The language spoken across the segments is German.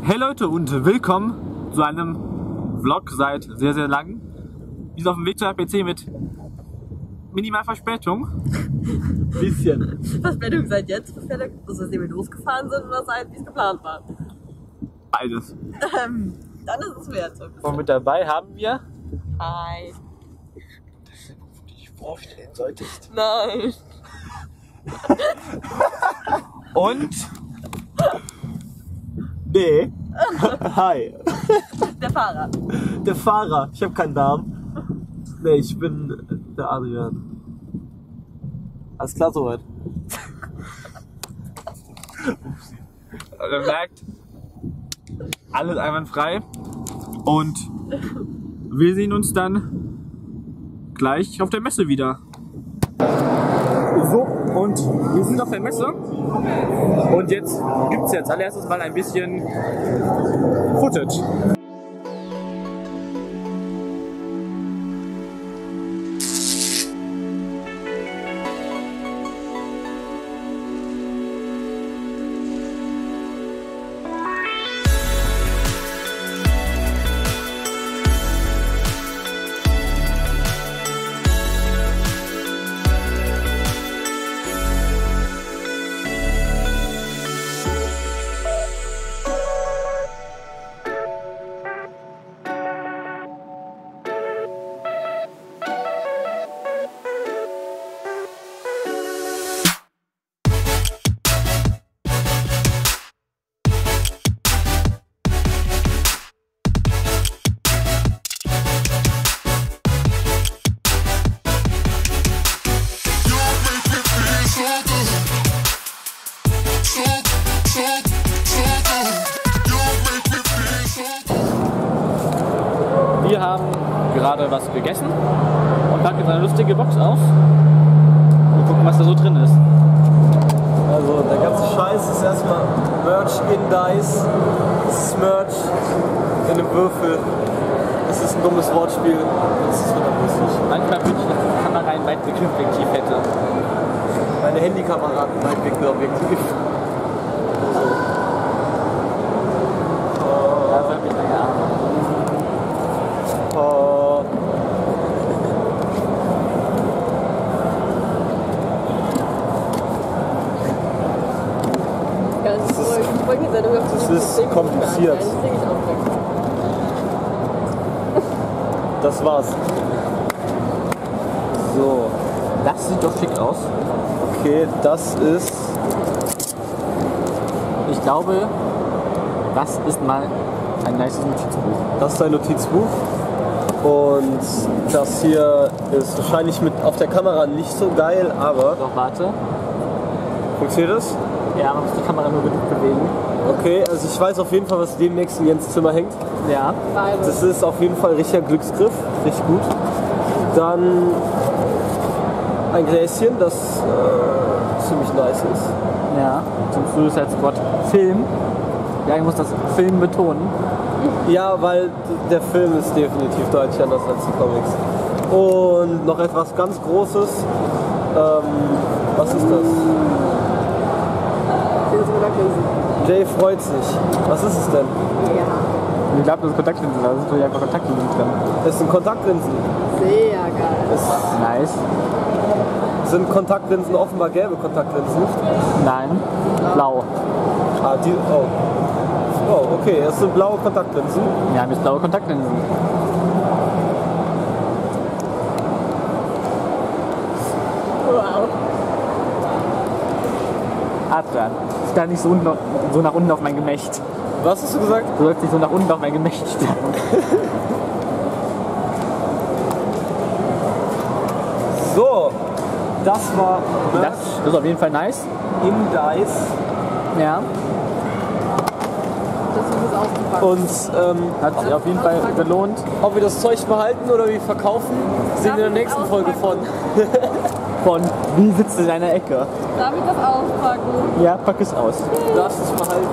Hey Leute und willkommen zu einem Vlog seit sehr, sehr lang. Wir sind auf dem Weg zu RPC mit minimal Verspätung. Bisschen. Verspätung seit jetzt? Verspätung, dass wir losgefahren sind oder seit wie es geplant war? Beides. Dann ist es wert. So Und mit dabei haben wir... Hi. Das ist, wo du dich vorstellen solltest. Nein. Und... Nee. Hi. Der Fahrer. Der Fahrer. Ich habe keinen Namen. Nee, ich bin der Adrian. Alles klar soweit. Also ihr merkt, alles einwandfrei. Und wir sehen uns dann gleich auf der Messe wieder. So, und wir sind auf der Messe. Und jetzt gibt es jetzt allererstes mal ein bisschen Footage. Wir haben gerade was gegessen und packen jetzt eine lustige Box auf und gucken, was da so drin ist. Also der ganze Scheiß ist erstmal Merch in Dice. Es ist Merch in einem Würfel. Es ist ein dummes Wortspiel. Das ist verdammt lustig. Manchmal wünsche ich, dass die Kamera ein Weitwinkelobjektiv hätte. Meine Handykamera hat ein Weitwinkelobjektiv. Ja, soll mich naja. Das ist kompliziert. Das war's. So. Das sieht doch schick aus. Okay, das ist. Ich glaube, das ist mal ein nices Notizbuch. Das ist ein Notizbuch. Und das hier ist wahrscheinlich mit auf der Kamera nicht so geil, aber. Doch, warte. Funktioniert das? Ja, man muss die Kamera nur genug bewegen. Okay, also ich weiß auf jeden Fall, was demnächst in Jens Zimmer hängt. Ja. Das ist auf jeden Fall ein richtiger Glücksgriff, richtig gut. Dann ein Gläschen, das ziemlich nice ist. Ja. Zum Suicide Squad Film. Ja, ich muss das Film betonen. Ja, weil der Film ist definitiv deutlich anders als die Comics. Und noch etwas ganz Großes. Was ist das? Jay freut sich. Was ist es denn? Ich glaube, das ist Kontaktlinsen, da sind natürlich einfach Kontaktlinsen drin. Es sind Kontaktlinsen. Sehr geil. Nice. Sind Kontaktlinsen offenbar gelbe Kontaktlinsen? Nein. Blau. Ah, die. Oh. Oh, okay, es sind blaue Kontaktlinsen. Wir haben jetzt blaue Kontaktlinsen. Wow. Adrian, ist da nicht so nach unten auf mein Gemächt. Was hast du gesagt? Du sollst nicht so nach unten auf mein Gemächt stellen. So, das war Merch Das ist auf jeden Fall nice. in Dice. Ja. Das ist es auszupacken. Und Hat sich auf jeden Fall gelohnt. ob wir das Zeug behalten oder wie verkaufen, sehen wir in der nächsten Folge von. Von wie sitzt du in deiner Ecke? Darf ich das auspacken? Ja, pack es aus. Darfst du es behalten?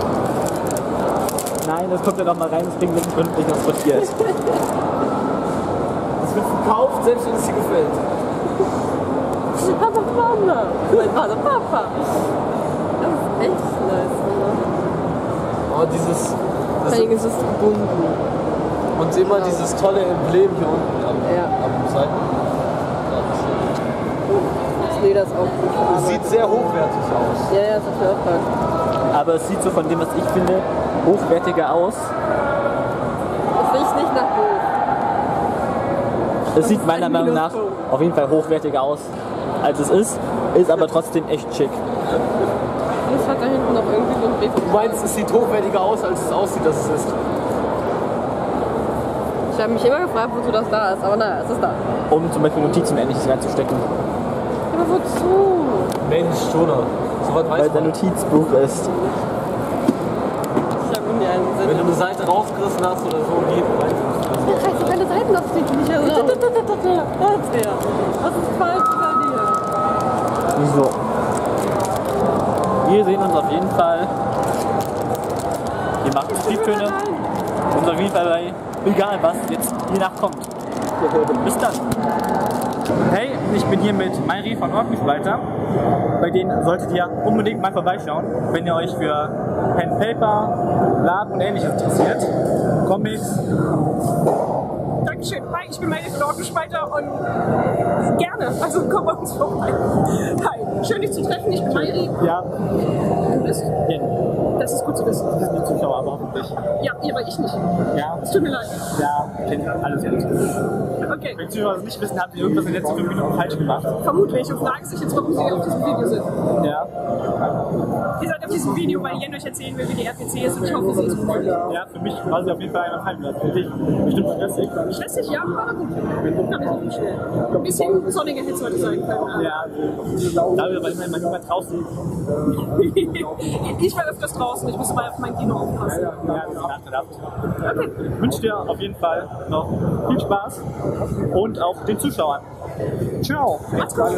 Nein, das kommt ja noch mal rein, das Ding wird gründlich noch sortiert. Es wird verkauft, selbst wenn es dir gefällt. Papa, Mama. Mein Vater, Papa. Das ist echt nice, oder? Oh, dieses. Vor allem ist es gebunden. Und immer dieses tolle Emblem hier unten am Seiten. Das Leder ist auch gut Das verarbeitet. sieht sehr hochwertig aus. Ja, das hat mir auch gefallen. Aber es sieht so von dem, was ich finde, hochwertiger aus. Das riecht nicht nach hoch. Es sieht meiner Meinung nach auf jeden Fall hochwertiger aus, als es ist aber trotzdem echt schick. Und es hat da hinten noch irgendwie so ein Brief. Du meinst, es sieht hochwertiger aus, als es aussieht, dass es ist. Ich habe mich immer gefragt, wozu das da ist, aber naja, es ist da. Um zum Beispiel Notizen Ähnliches reinzustecken. Aber wozu? Mensch, Jonah. So was Weil weiß es ein man. Notizbuch ist. Ich habe nie einen Sinn. Wenn du eine Seite rausgerissen hast oder so, geht rein. Ja, scheiße, meine Seiten auf die Bücher so. Was ist falsch bei dir? Wieso? Wir sehen uns auf jeden Fall. Wir machen Triebtöne. Und auf jeden Fall bei egal was jetzt je nach kommt. Bis dann. Hey, ich bin hier mit Mayri von Ordnungsleiter. Bei denen solltet ihr unbedingt mal vorbeischauen, wenn ihr euch für Pen Paper, Laden und ähnliches interessiert. Comics. Dankeschön. Hi, ich bin Mayri von Ordnungsspalter und gerne. Also komm bei uns vorbei. Hi, schön dich zu treffen. Ich bin Mayri. Ja, Du bist? Das ist gut zu wissen. das sind die Zuschauer aber hoffentlich. Ja, aber ich nicht. Ja, Es tut mir leid. ja, kennt alles gut. Okay, Wenn die Zuschauer es nicht wissen, haben sie irgendwas in den letzten 5 Minuten falsch gemacht. vermutlich. Und fragen sich jetzt, warum sie auf diesem Video sind. Ja, Ihr seid auf diesem Video, weil Jen euch erzählen will, wie die RPC ist. Und ich hoffe, sie ist gut. ja, für mich war sie auf jeden Fall einer Heimwert. Für dich bestimmt stressig. Stressig, ja, aber gut. Kann mich auch nicht schnell. Ein bisschen sonniger hätte es heute sein können. Ja, da wir aber immer niemand draußen. Ich war öfters draußen. Ich muss mal auf mein Kino aufpassen. Ja, das ist nachgedacht. Okay. Ich wünsche dir auf jeden Fall noch viel Spaß und auch den Zuschauern. Ciao. Macht's gut.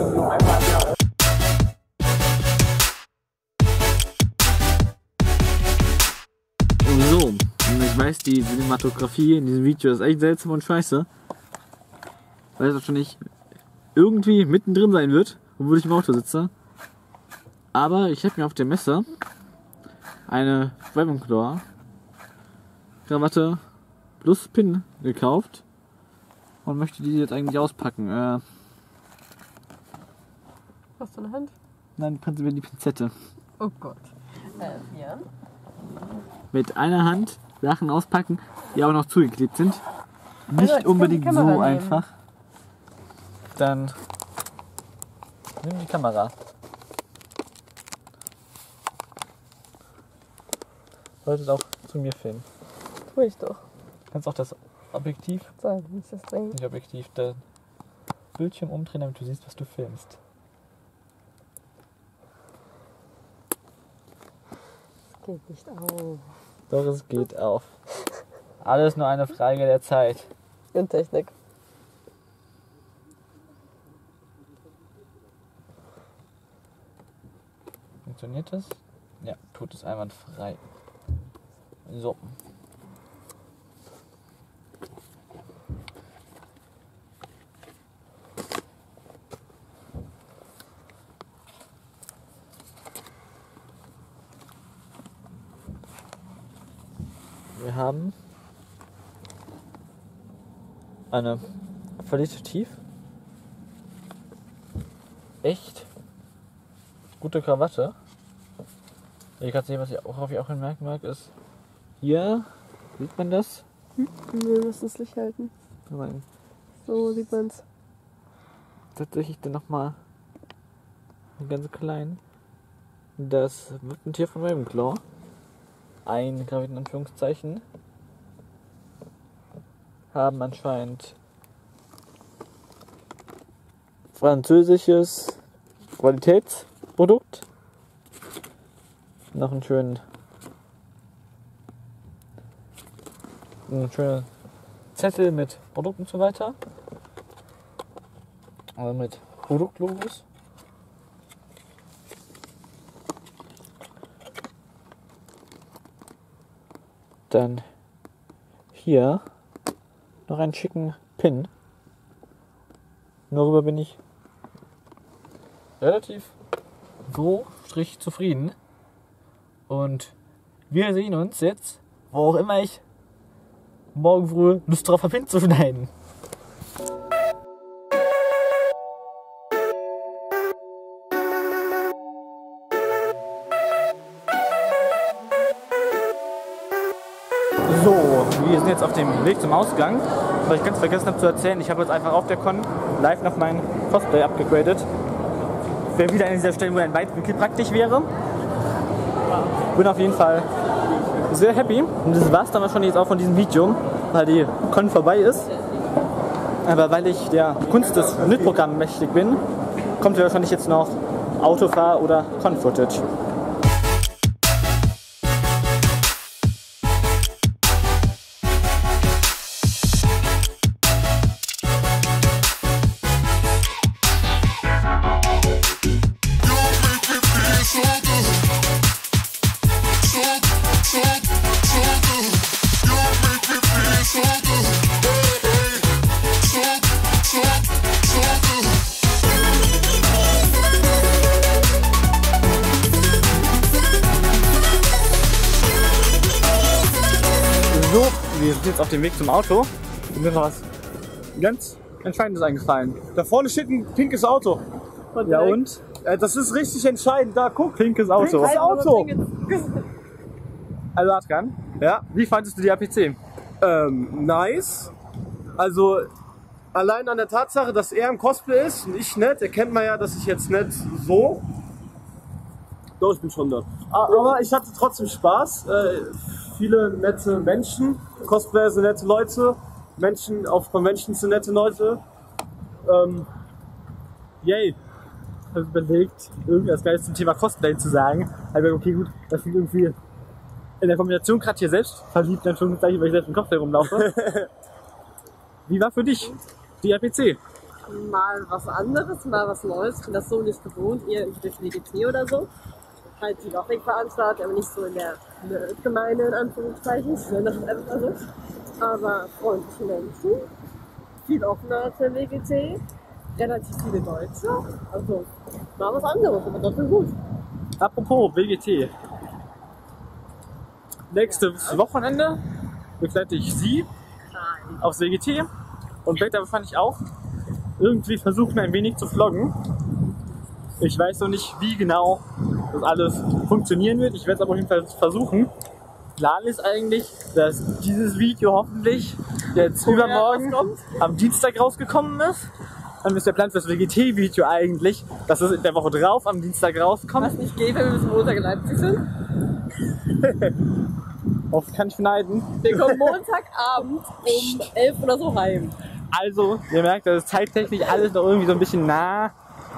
So, ich weiß, die Cinematografie in diesem Video ist echt seltsam und scheiße. Weil es wahrscheinlich irgendwie mittendrin sein wird, obwohl ich im Auto sitze. Aber ich habe mir auf der Messe eine Ravenclaw Krawatte plus Pin gekauft und möchte die jetzt eigentlich auspacken. Hast du eine Hand? Dann kannst du mir die Pinzette. Oh Gott. Ja. Mit einer Hand Sachen auspacken, die auch noch zugeklebt sind. Nicht jetzt unbedingt kann die Kamera so nehmen. einfach. Dann nimm die Kamera. Solltest auch zu mir filmen. Tu ich doch. Kannst auch das Objektiv, So, muss das dringend. nicht Objektiv, den Bildschirm umdrehen, damit du siehst, was du filmst. Das geht nicht auf. Doch, es geht auf. Alles nur eine Frage der Zeit. Und Technik. Funktioniert das? Ja, tut es einwandfrei. So. Wir haben eine qualitativ echt gute Krawatte. Ich kann sehen, worauf ich auch hinmerken mag, ist hier, sieht man das? Wir müssen das Licht halten. Nein. So sieht man's. Tatsächlich dann nochmal ganz klein das Wappentier von Ravenclaw eingraviert in Anführungszeichen. Haben anscheinend französisches Qualitätsprodukt. Noch einen schönen Zettel mit Produkten und so weiter. Also mit Produktlogos. Dann hier noch einen schicken Pin. Darüber bin ich relativ so zufrieden. Und Wir sehen uns jetzt, wo auch immer ich morgen früh Lust drauf habe hinzuschneiden. So, wir sind jetzt auf dem Weg zum Ausgang. Was ich ganz vergessen habe zu erzählen, ich habe jetzt einfach auf der Con live noch mein Cosplay abgegradet. Wäre wieder eine dieser Stellen, wo ein Weitwinkel praktisch wäre. Bin auf jeden Fall sehr happy. Und das war's dann wahrscheinlich jetzt auch von diesem Video, weil die Con vorbei ist. Aber weil ich der Kunst des Schnittprogramms mächtig bin, kommt ja wahrscheinlich jetzt noch Autofahr- oder Con-Footage. So, wir sind jetzt auf dem Weg zum Auto. Und mir ist noch was ganz Entscheidendes eingefallen. Da vorne steht ein pinkes Auto. Ja und? Das ist richtig entscheidend. Da, guck. Pinkes Auto. Pinkes Auto. Also Adkan, Ja, wie fandest du die APC? nice. Also, allein an der Tatsache, dass er im Cosplay ist und ich nicht, erkennt man ja, dass ich jetzt nicht so. Doch, ich bin schon da. Aber ich hatte trotzdem Spaß. Viele nette Menschen. Cosplayer sind nette Leute. Menschen auf Conventions sind nette Leute. Yay. Ich habe überlegt, irgendwas Geiles zum Thema Cosplay zu sagen. Aber okay, gut, das klingt irgendwie in der Kombination gerade hier selbst verliebt, dann schon gleich, weil ich selbst im Cosplay rumlaufe. Wie war für dich die APC? Mal was anderes, mal was Neues. Ich bin das so nicht gewohnt, eher durch WGT oder so. Halt die Gothic-Veranstaltung, aber nicht so in der Nerd-Gemeinde, in Anführungszeichen. Ich nenne das einfach mal so. Aber freundliche Menschen, viel offener als der WGT, relativ viele Deutsche. Also, mal was anderes, aber trotzdem gut. Apropos WGT. Nächstes Wochenende begleite ich sie aufs WGT und werde wahrscheinlich auch irgendwie versuchen, ein wenig zu vloggen. Ich weiß noch nicht, wie genau das alles funktionieren wird. Ich werde es aber auf jeden Fall versuchen. Plan ist eigentlich, dass dieses Video hoffentlich jetzt übermorgen am Dienstag rausgekommen ist. Dann ist der Plan für das WGT-Video eigentlich, dass es in der Woche drauf am Dienstag rauskommt. Was nicht geht, wenn wir bis Montag in Leipzig sind. Oft kann ich beneiden. Wir kommen Montagabend um 11 oder so heim. Also, ihr merkt, das ist zeittechnisch alles noch irgendwie so ein bisschen nah.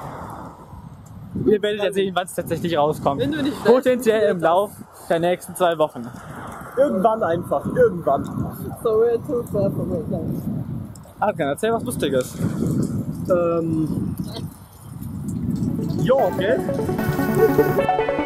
Ihr werdet ja sehen, wann es tatsächlich rauskommt. Wenn du nicht Potenziell im Lauf der nächsten 2 Wochen. Irgendwann einfach. Irgendwann. So, we're too far from it now. Adrian, erzähl was Lustiges. Ja, gell?